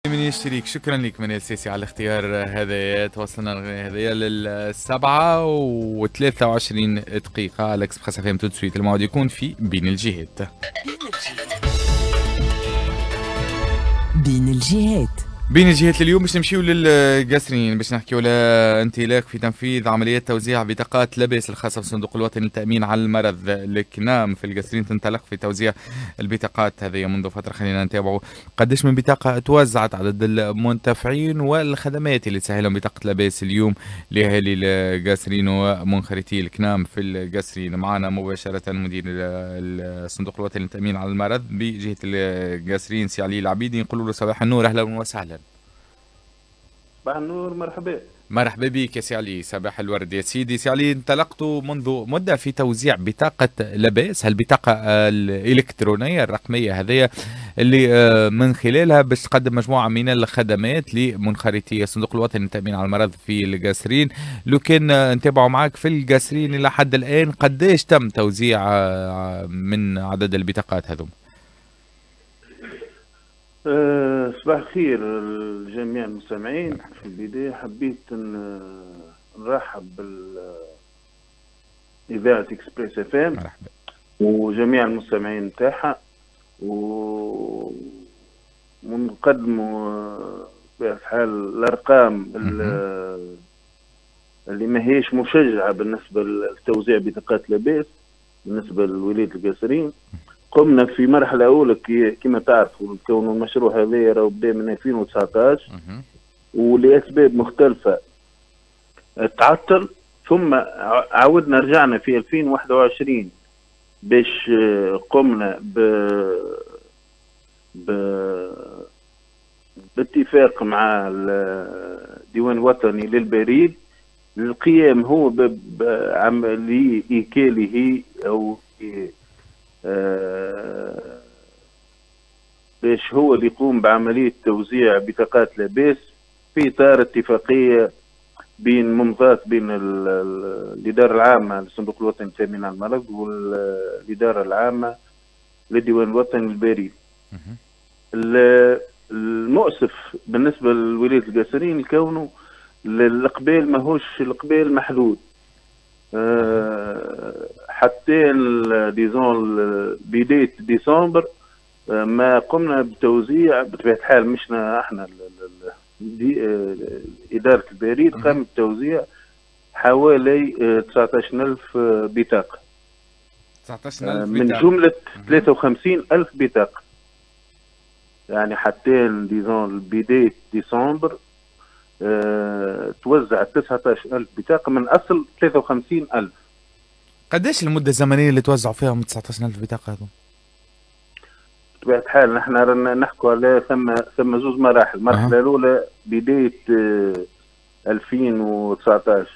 من يشتريك. شكرا لك من السيسي على الاختيار هذا. توصلنا هذايا للسبعة و23 دقيقة على اكسبريس اف ام. تو سويت الموعد يكون في بين الجهات. بين الجهات. بين الجهات اليوم باش نمشيو للقاسرين باش نحكيو على انطلاق في تنفيذ عمليات توزيع بطاقات لبس الخاصة بالصندوق الوطني للتأمين على المرض. الكنام في القاسرين تنطلق في توزيع البطاقات هذه منذ فترة. خلينا نتابعوا قداش من بطاقة توزعت، عدد المنتفعين والخدمات اللي تسهلهم بطاقة لبس اليوم لأهالي القاسرين ومنخرطي الكنام في القاسرين. معنا مباشرة مدير الصندوق الوطني للتأمين على المرض بجهة القاسرين سي علي العبيدي. نقول له صباح النور، أهلا وسهلا. صباح النور، مرحبا. مرحبا بك يا سي علي، صباح الورد يا سيدي. سي علي، انطلقتوا منذ مدة في توزيع بطاقة لباس، هالبطاقة الإلكترونية الرقمية هذه اللي من خلالها باش تقدم مجموعة من الخدمات لمنخرطي الصندوق الوطني للتأمين على المرض في القاسرين. لو كان نتابعوا معك في القاسرين إلى حد الآن قداش تم توزيع من عدد البطاقات هذوم؟ صباح الخير لجميع المستمعين. في البداية حبيت نرحب بإذاعة إكسبريس اف ام وجميع المستمعين نتاعها، ونقدموا بحال الأرقام اللي ما هيش مشجعة بالنسبة لتوزيع بطاقات لباس بالنسبة لولاية القاسرين. قمنا في مرحلة أولى كما تعرفوا كون المشروع هذا راهو بدا من 2019 ولأسباب مختلفة تعطل، ثم عاودنا رجعنا في 2021 باش قمنا باتفاق مع الديوان الوطني للبريد للقيام هو بعملية إيكاله أو باش هو اللي يقوم بعملية توزيع بطاقات لباس في إطار اتفاقية ممضاة بين الإدارة العامة للصندوق الوطني للتأمين على المرض والإدارة العامة للديوان الوطني للبريد. المؤسف بالنسبة لولاية القاسرين كونه الإقبال ماهوش الإقبال محدود. حتى ديزون بداية ديسمبر ما قمنا بتوزيع بطبيعة الحال مشنا احنا إدارة البريد قامت بتوزيع حوالي 19,000 بطاقة 19,000 من جملة 53,000 بطاقة. يعني حتى ديزون بداية ديسمبر توزع 19,000 بطاقة من أصل 53,000. قداش المدة الزمنية اللي توزعوا فيها من 19,000 بطاقة هذو؟ بطبيعة الحال نحن رانا نحكوا على ثم زوج مراحل. المرحلة الأولى بداية 2019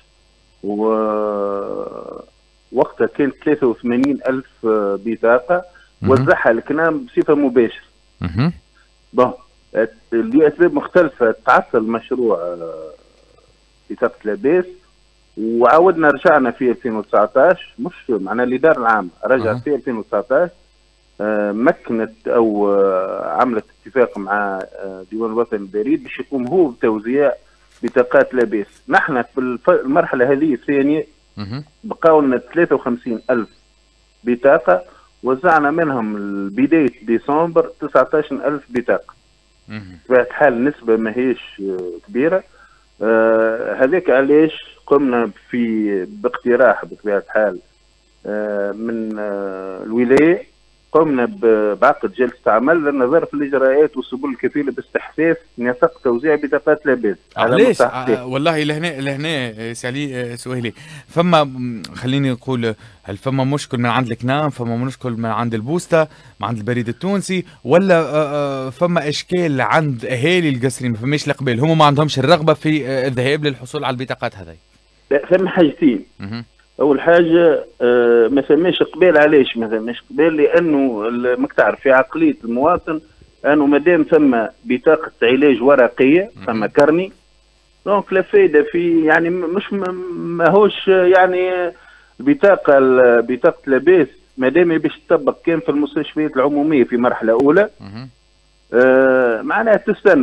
ووقتها كانت 83,000 بطاقة وزعها الكنام بصفة مباشرة. بون لأسباب مختلفة تعطل مشروع بطاقة لباس وعاودنا رجعنا في 2019. مش معناها الإدارة العامة رجعت في 2019 مكنت أو عملت اتفاق مع ديوان الوطني للبريد باش يقوم هو بتوزيع بطاقات لباس. نحن في المرحلة هذه الثانية بقاو لنا 53,000 بطاقة وزعنا منهم بداية ديسمبر 19,000 بطاقة. بطبيعة الحال نسبة ماهيش كبيرة. هذاك علاش قمنا باقتراح بطبيعة الحال من الولاية. قمنا بعقد جلسة عمل للنظر في الإجراءات والسبل الكفيلة باستحداث نسق توزيع بطاقات لباس. علاش؟ والله لهنا سالي سؤالي. فما خليني نقول، هل فما مشكل من عند الكنام، فما مشكل من عند البوسطة، من عند البريد التونسي، ولا فما اشكال عند اهالي القاسرين ما فماش القبال، هم ما عندهمش الرغبة في الذهاب للحصول على البطاقات هذه؟ لا، ثم حاجتين. اول حاجه ما ثماش قبال. علاش ما ثماش قبال؟ لانه ماك تعرف في عقليه المواطن انه مادام ثم بطاقه علاج ورقيه ثم كرني دونك لا فايده في يعني مش ماهوش يعني بطاقه لباس مادام باش تطبق كان في المستشفيات العموميه في مرحله اولى معناها تستنى.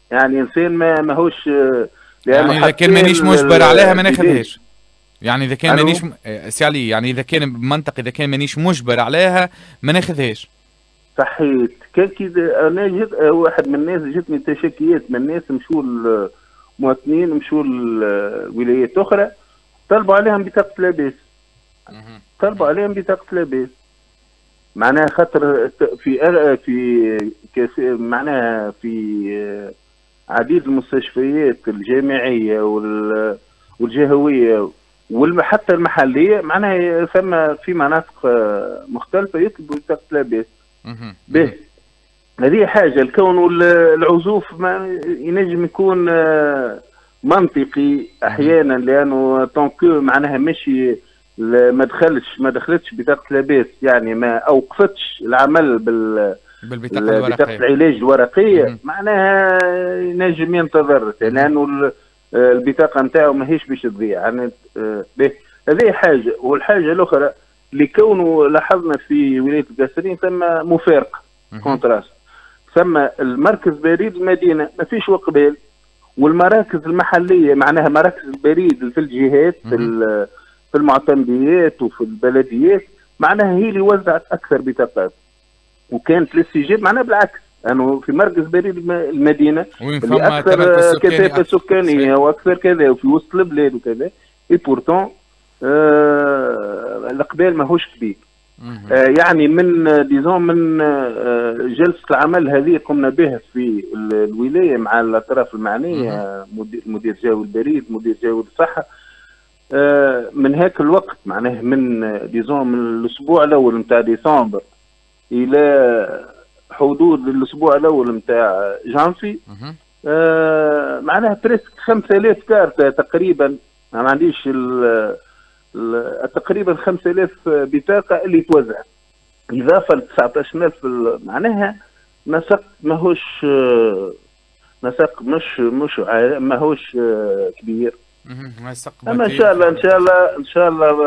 يعني انسان ماهوش يعني اذا كان مانيش مجبر عليها ما ناخذهاش. يعني اذا كان مانيش سي علي، يعني اذا كان بمنطق اذا كان مانيش مجبر عليها ما ناخذهاش. صحيت. كان كي انا جيت واحد من الناس جتني تشكيات من الناس مشوا المواطنين مشوا لولايات اخرى طلبوا عليهم بطاقه لاباس. طلبوا عليهم بطاقه لاباس معناها خاطر في معناها في عديد المستشفيات الجامعيه والجهويه وحتى المحليه معناها ثم في مناطق مختلفه يطلبوا بطاقه لاباس. به هذه حاجه. الكون العزوف ما ينجم يكون منطقي احيانا لانه طونكو معناها ماشي ما دخلتش بطاقه لاباس يعني ما اوقفتش العمل بطاقه العلاج الورقيه معناها ينجم ينتظر لانه البطاقه نتاعو ماهيش باش تضيع يعني. به هذه حاجه. والحاجه الاخرى لكونه لاحظنا في ولايه القصرين ثم مفارقه كونتراست. ثم المركز بريد المدينه ما فيش وقبال والمراكز المحليه معناها مراكز البريد في الجهات في المعتمديات وفي البلديات معناها هي اللي وزعت اكثر بطاقات وكانت الاستجابه معناها بالعكس انه في مركز بريد المدينه اللي اكثر كثافه سكانيه واكثر كذا وفي وسط البلاد وكذا اي بورتون الاقبال ماهوش كبير. يعني من ديزون من جلسه العمل هذه قمنا بها في الولايه مع الاطراف المعنيه مدير جهوي البريد مدير جهوي الصحه. من هاك الوقت معناه من ديزون من الاسبوع الاول نتاع ديسمبر الى حدود الاسبوع الاول نتاع جانفي معناها بريسك 5000 كارت تقريبا. ما عنديش تقريبا 5000 بطاقه اللي توزع اضافه ل 19000 معناها نسق ماهوش نسق مش ماهوش كبير. اما ان شاء الله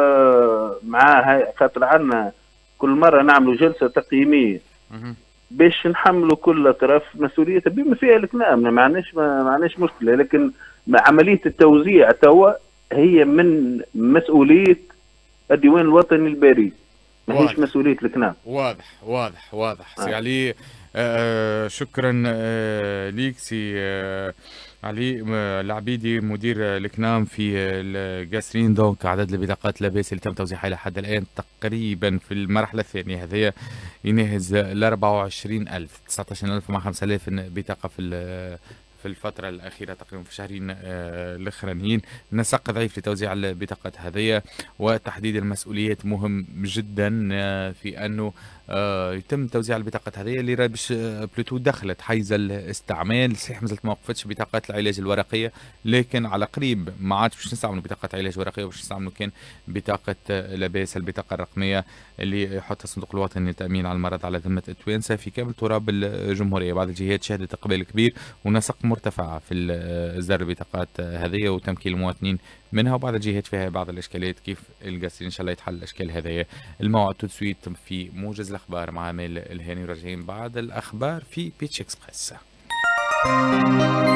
مع خاطر عندنا كل مره نعملوا جلسه تقييميه باش نحملوا كل اطراف مسؤوليتها بما فيها الكلام. ما عندناش مشكله لكن عمليه التوزيع توا هي من مسؤوليه الديوان الوطني البريد ماهيش مسؤوليه الكنام. واضح سي علي. شكرا ليك سي علي العبيدي مدير الكنام في القاسرين. دونك عدد البطاقات لاباس اللي تم توزيعها الى حد الان تقريبا في المرحله الثانيه هذه يناهز ل 24000 19000 مع 5000 بطاقه في الفترة الأخيرة تقريبا في شهرين الأخرانيين. نسق ضعيف لتوزيع البطاقات هذه وتحديد المسؤوليات مهم جدا في أنه يتم توزيع البطاقات هذه اللي باش بلوتو دخلت حيز الاستعمال. صحيح مازالت ما وقفتش بطاقات العلاج الورقية لكن على قريب ما عادش باش نستعملوا بطاقة علاج ورقية وباش نستعملوا كان بطاقة لاباس البطاقة الرقمية اللي يحطها الصندوق الوطني للتأمين على المرض على ذمة التوانسة في كامل تراب الجمهورية. بعض الجهات شهدت إقبال كبير ونسق مرتفعة في إصدار البطاقات هذه وتمكين المواطنين منها وبعض الجهات فيها بعض الإشكاليات كيف القاسرين إن شاء الله يتحل الأشكال هذه. الموعد تسويت في موجز الأخبار مع مال الهاني وراجعين بعد الأخبار في بيتش إكسبريس.